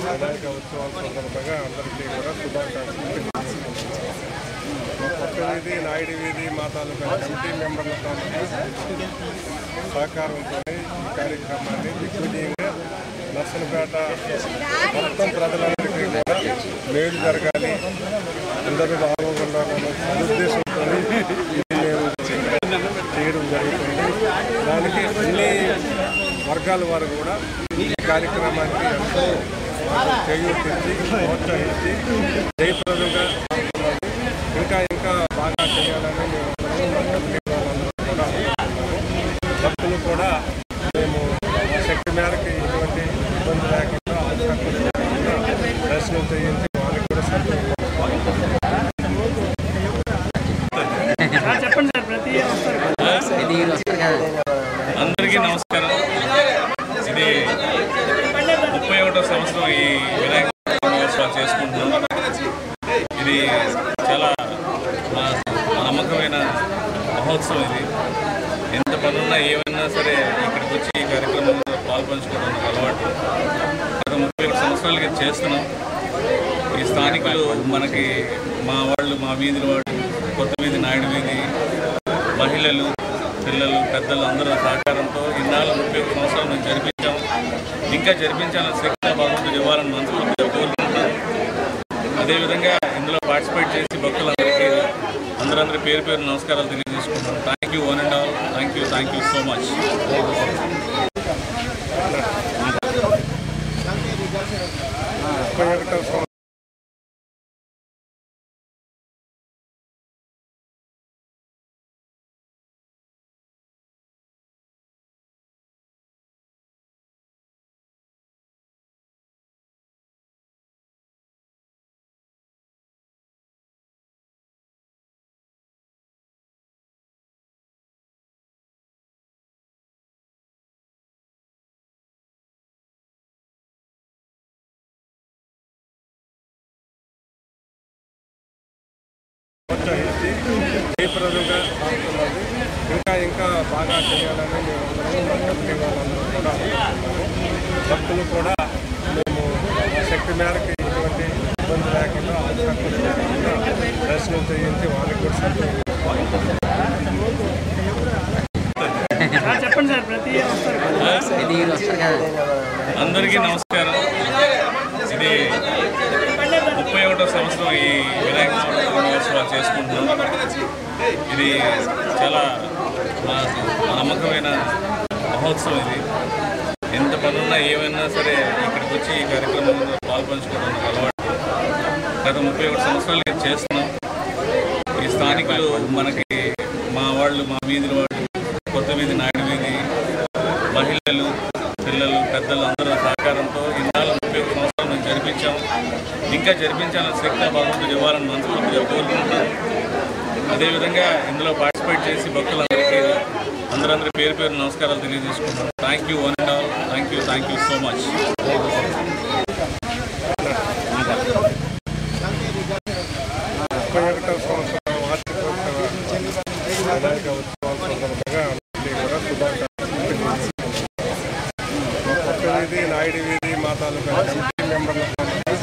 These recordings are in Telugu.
వినాయక ఉత్సవాల సందర్భంగా అందరికీ కూడా శుభాకాంక్షలు. కొత్త వీధి, నాయుడు వీధి, మాతాలుగా కమిటీ మెంబర్లతో సహకారంతో ఈ కార్యక్రమాన్ని దిగ్విజయంగా నర్సనపేట మొత్తం ప్రజలందరికీ కూడా మేలు జరగాలి, అందరూ బాగుండాలనే సదుద్దేశంతో ఇది మేము చేయడం జరుగుతుంది. దానికి అన్ని వర్గాల వారు కూడా ఈ కార్యక్రమానికి ఎంతో చేయూతించి ప్రోత్సహించి జయప్రదంగా ఇంకా ఇంకా బాగా చేయాలని మేము కూడా భక్తులు కూడా మేము శక్తి మేరకు ఎటువంటి ఇబ్బంది లేకుండా దర్శనం చేయించి వాళ్ళకి కూడా అందరికీ నమస్కారం. ఇది 31వ సంవత్సరం ఈ వినాయక ఉత్సవాలు చేసుకుంటున్నాం. ఇది చాలా నమ్మకమైన మహోత్సవం. ఇది ఎంత పనున్నా ఏమైనా సరే ఇక్కడికి వచ్చి ఈ కార్యక్రమంలో పాల్పంచుకోవడం అలవాటు. గత 31 సంవత్సరాలుగా చేస్తున్నాం. ఈ స్థానికులు మనకి మా వాళ్ళు, మా వీధి వాళ్ళు, కొత్త వీధి, నాయుడు వీధి, మహిళలు, పిల్లలు, పెద్దలు అందరూ సహకారంతో ఇన్నాళ్ళు 31 సంవత్సరాలు మేము జరిపించాం. ఇంకా జరిపించాలని శక్తి భగవంతుడు ఇవ్వాలని మనస్ఫూర్తిగా కోరుకుంటున్నాం. అదేవిధంగా ఇందులో పార్టిసిపేట్ చేసి భక్తులందరికీ అందరూ పేరు పేరు నమస్కారాలు తెలియజేసుకుంటున్నాం. Thank you one and all. Thank you so much. ప్రోత్సహించి జయప్రదంగా ఇంకా ఇంకా బాగా చేయాలని మేము కూడా భక్తులు కూడా మేము శక్తి మేరకు ఎటువంటి ఇబ్బంది లేకుండా దర్శనం చేయించి వాళ్ళకి కూడా అందరికీ నమస్కారం. ఇది 31వ సంవత్సరం ఈ వినాయక ఉత్సవాలు చేసుకుంటున్నాం. ఇది చాలా నమ్మకమైన మహోత్సవం. ఇది ఎంత పనున్నా ఏమైనా సరే ఇక్కడికి వచ్చి ఈ కార్యక్రమంలో పాల్పంచుకోవడం అలవాటు. గత 31 సంవత్సరాలుగా చేస్తున్నాం. ఈ స్థానికులు మనకి మా వాళ్ళు, మా వీధి వాళ్ళు, కొత్త వీధి, నాయుడు వీధి, మహిళలు, పిల్లలు, పెద్దలు అందరూ సహకారంతో ఇన్నాళ్ళు 31 సంవత్సరాలు మేము జరిపించాం. ఇంకా జరిపించాలని శక్తి భగవంతుడు ఇవ్వాలని మనస్ఫూర్తిగా కోరుకుంటున్నాం. అదేవిధంగా ఇందులో పార్టిసిపేట్ చేసి భక్తులందరికీ అందరూ పేరు పేరు నమస్కారాలు తెలియజేసుకుంటున్నాం. Thank you one and all. Thank you so much. Vinayaka ఉత్సవాల సందర్భంగా అందరికీ కూడా శుభాకాంక్షలు. కొత్త వీధి, నాయుడు వీధి, మాతాలుగా కమిటీ మెంబర్లతో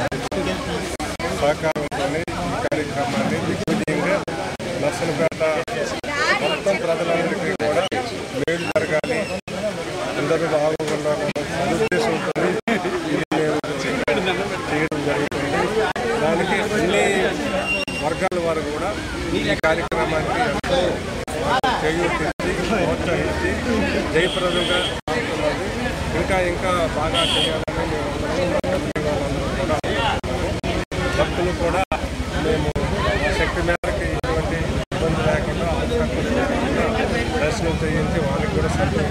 సహకారంతో ఈ కార్యక్రమాన్ని దిగ్విజయంగా నర్సనపేట మొత్తం ప్రజలందరికీ కూడా మేలు జరగాలి, అందరూ బాగుండాలనే సదుద్దేశంతో ఇది మేము చేయడం జరుగుతుంది. దానికి అన్ని వర్గాల వారు కూడా ఈ కార్యక్రమానికి ఎంతో చేయూతించి ప్రోత్సహించి జయప్రదంగా ఇంకా ఇంకా బాగా చేయాలని మేము కూడా భక్తులు కూడా మేము శక్తి మేరకు ఎటువంటి ఇబ్బంది లేకుండా దర్శనం చేయించి వాళ్ళకి కూడా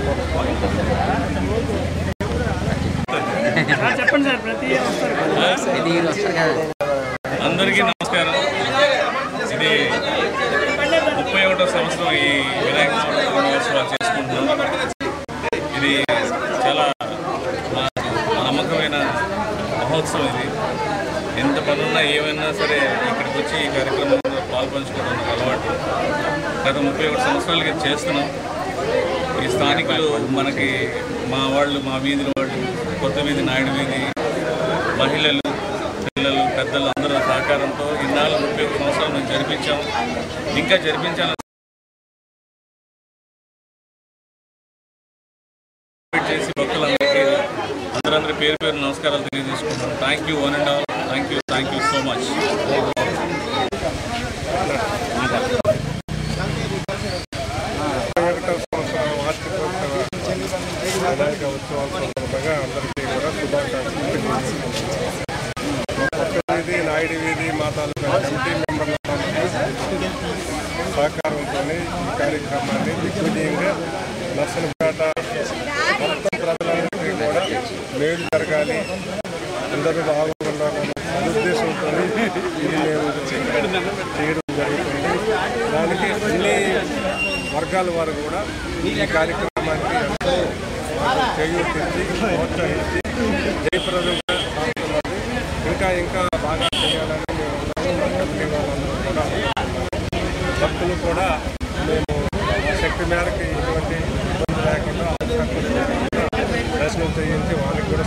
అందరికీ నమస్కారం. ఇది 31వ సంవత్సరం ఈ వినాయక ఉత్సవాలు చేసుకుంటున్నాం. ఇది చాలా నమ్మకమైన మహోత్సవం. ఇది ఎంత పనున్నా ఏమైనా సరే ఇక్కడికి వచ్చి ఈ కార్యక్రమంలో పాల్పంచుకోవడం అలవాటు. గత 31 సంవత్సరాలుగా చేస్తున్నాం. ఈ స్థానికులు మనకి మా వాళ్ళు, మా వీధి వాళ్ళు, కొత్త వీధి, నాయుడు వీధి, మహిళలు, పిల్లలు, పెద్దలు అందరూ సహకారంతో ఇన్నాళ్ళు 31 సంవత్సరాలు మేము జరిపించాం. ఇంకా జరిపించాలని చేసి భక్తులందరికీ అందరూ పేరు పేరు నమస్కారాలు తెలియజేసుకుంటున్నాను. Thank you one and all. Thank you so much. Vinayaka ఉత్సవాల సందర్భంగా అందరికీ కూడా శుభాకాంక్షలు. వీధి నాయుడు వీధి మా తాలూకా కమిటీ మెంబర్ల సహకారంతో ఈ కార్యక్రమాన్ని దిగ్విజయంగా నర్సనపేట మొత్తం ప్రజలందరికీ కూడా మేలు జరగాలి, అందరూ బాగుండాలని ఉద్దేశంతో ఇది మేము చేయడం జరుగుతుంది. దానికి అన్ని వర్గాల వారు కూడా ఈ కార్యక్రమానికి ఎంతో చేయూతించి ప్రోత్సహించి జయప్రదంగా ఇంకా బాగా చేయాలని మేము కూడా భక్తులు కూడా మేము శక్తి మేరకు ఎటువంటి ఇబ్బంది లేకుండా దర్శనం చేయించి వాళ్ళకి కూడా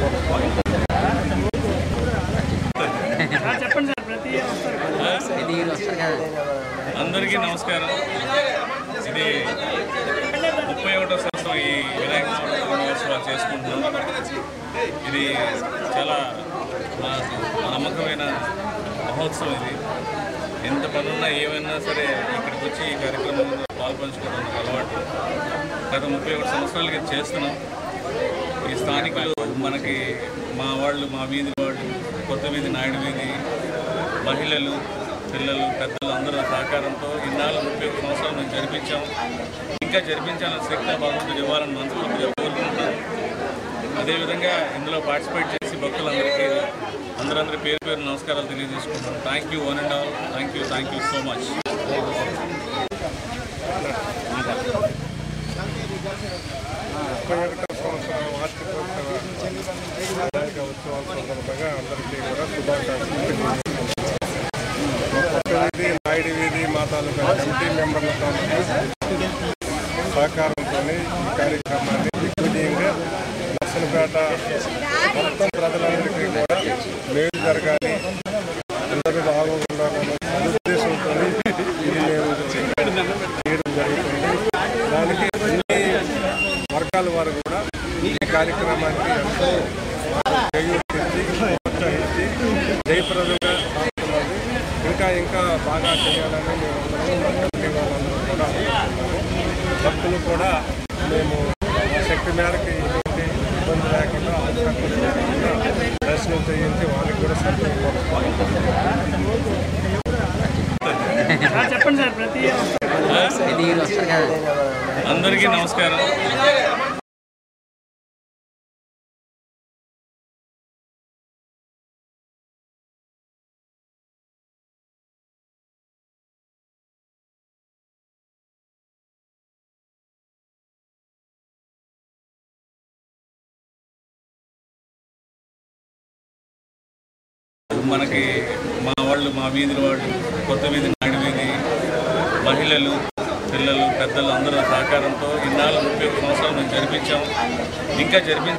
అందరికీ నమస్కారం. ఇది 31వ సంవత్సరం ఈ వినాయక మహోత్సవాలు చేసుకుంటున్నాం. ఇది చాలా నమ్మకమైన మహోత్సవం. ఇది ఎంత పనున్నా ఏమైనా సరే ఇక్కడికి వచ్చి ఈ కార్యక్రమంలో పాల్పంచుకోవడం అలవాటు. గత 31 సంవత్సరాలకి చేస్తున్నాం. ఈ స్థానికులు మనకి మా వాళ్ళు, మా వీధి వాళ్ళు, కొత్త వీధి, నాయుడు వీధి, మహిళలు, పిల్లలు, పెద్దలు అందరూ సహకారంతో ఇన్నాళ్ళు 31 సంవత్సరాలు మేము జరిపించాం. ఇంకా జరిపించాలని శక్తి భగవంతుడు ఇవ్వాలని మనస్ఫూర్తిగా కోరుకుంటున్నాను. అదేవిధంగా ఇందులో పార్టిసిపేట్ చేసి భక్తులందరికీ అందరూ పేరు పేరు నమస్కారాలు తెలియజేసుకుంటున్నాను. Thank you one and all. Thank you so much. Vinayaka ఉత్సవాల సందర్భంగా అందరికీ కూడా శుభాకాంక్షలు. వీధి నాయుడు వీధి మా తాలూకా కమిటీ మెంబర్ల సహకారంతో ఈ కార్యక్రమాన్ని దిగ్విజయంగా నర్సనపేట మొత్తం ప్రజలందరికీ కూడా మేలు జరగాలి, అందరూ బాగుండాలని ఉద్దేశంతో ఇది మేము చేయడం జరుగుతుంది. దానికి అన్ని వర్గాల వారు కూడా ఈ కార్యక్రమానికి ఎంతో చేయూతించి ప్రోత్సహించి జయప్రదంగా ఇంకా బాగా చేయాలని మేము కూడా భక్తులు కూడా మేము శక్తి మేరకు ఎటువంటి ఇబ్బంది లేకుండా దర్శనం చేయించి వాళ్ళకి కూడా అందరికీ నమస్కారం. మనకి మా వాళ్ళు, మా వీధి వాళ్ళు, కొత్త వీధి, నాయుడు వీధి, మహిళలు, పిల్లలు, పెద్దలు అందరూ సహకారంతో ఇన్నాళ్ళు 31 సంవత్సరాలు మేము జరిపించాం. ఇంకా